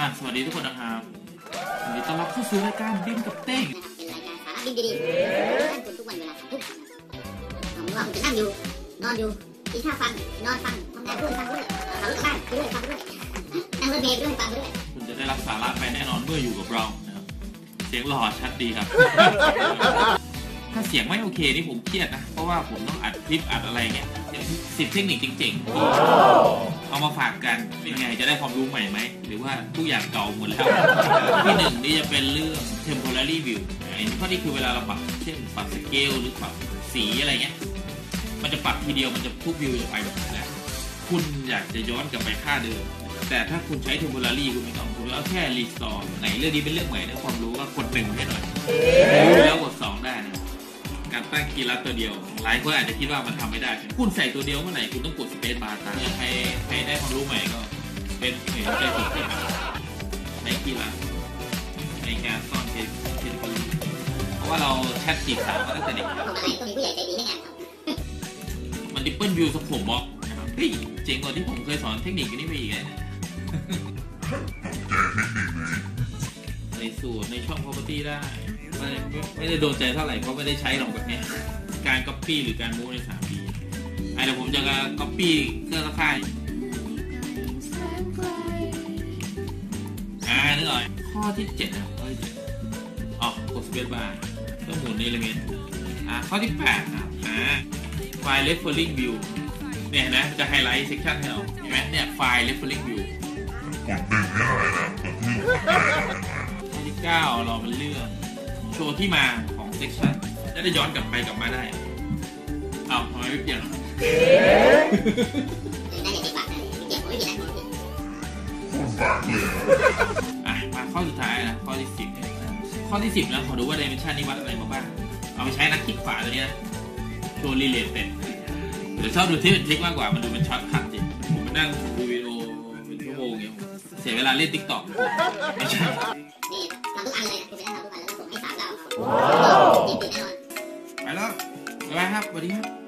สวัสดีทุกคนนะครับยินดีต้อนรับเข้าสู่รายการบินกับเต้งเป็นรายการสาระบินดีๆท่านคุณทุกวันเวลาทุกผมว่าผมจะนั่งอยู่นอนอยู่กินข้าวฟังนอนฟังทำงานด้วยฟังด้วยขับรถกลับบ้านด้วยฟังด้วยนั่งรถเมล์ด้วยฟังด้วยคุณจะได้รับสาระไปแน่นอนเมื่ออยู่กับเรานะครับเสียงหล่อชัดดีครับ ถ้าเสียงไม่โอเคนี่ผมเครียดนะเพราะว่าผมต้องอัดคลิปอัดอะไรเงี้ย10 เทคนิคเจ๋งๆที่เอามาฝากกันเป็นไงจะได้ความรู้ใหม่ไหมหรือว่าทุกอย่างเก่าหมดแล้วที่1นี่จะเป็นเรื่อง temporary view ข้อนี้คือเวลาเราปรับเช่นปรับสเกลหรือปรับสีอะไรเงี้ยมันจะปรับทีเดียวมันจะทุกวิวจะไปแบบนั้นคุณอยากจะย้อนกลับไปค่าเดิมแต่ถ้าคุณใช้ temporary คุณไม่ต้องคุณเอาแค่ restore ไหนเรื่องนี้เป็นเรื่องใหม่นะความรู้ก็กด1ให้หน่อยรู้แล้วกด2ได้นะการตั้งคีย์ลัดตัวเดียวหลายคนอาจจะคิดว่ามันทำไม่ได้คุณใส่ตัวเดียวเมื่อไหร่คุณต้องกดสเปซบาร์ตามใครได้ความรู้ใหม่ก็เป็นเหตุใจสุดในคีย์ลัดในการซ่อนเทคนิคเพราะว่าเราแชทจีบสาวมาตั้งแต่เด็กมันดิปเปิลวิวสผมบอกนะครับเฮ้ยเจ๋งกว่าที่ผมเคยสอนเทคนิคนี้ไปอีกเลยในสูตรในช่อง property ได้ไม่ได้โดนใจเท่าไหร่เพราะไม่ได้ใช้หรอกแบบนี้การ copy หรือการ move ใน 3D เดี๋ยวผมจะ copy เครื่องค่ายนึกออกข้อที่7นะข้อที่7กด space bar เพื่อหมุน element ข้อที่8file referring view เนี่ยนะจะไฮไลท์ section ให้เราเห็นไหมเนี่ย file referring view กด1ให้หน่อยนะข้อที่9เราเป็นเรื่องโชว์ที่มาของเซกชันจะได้ย้อนกลับไปกลับมาได้ทำไมไม่เปลี่ยนมาข้อสุดท้ายนะข้อที่10ข้อที่10แล้วขอดูว่า dimension นี้วัดอะไรมาบ้างเอาไปใช้นักคลิกขวาตัวนี้นะโชว์ related เดี๋ยวชอบดูที่เป็นทริคมากกว่ามันดูเป็นช็อตคัทจริงผมมานั่งดูวิดีโอเป็นชั่วโมงเงี้ยเสียเวลาเล่น TikTok ไม่ใช่นี่ทำทุกอันเลยคุณไปทำทุกอันแล้วส่งให้สาวเราไปแล้วบ๊ายบายครับสวัสดีครับ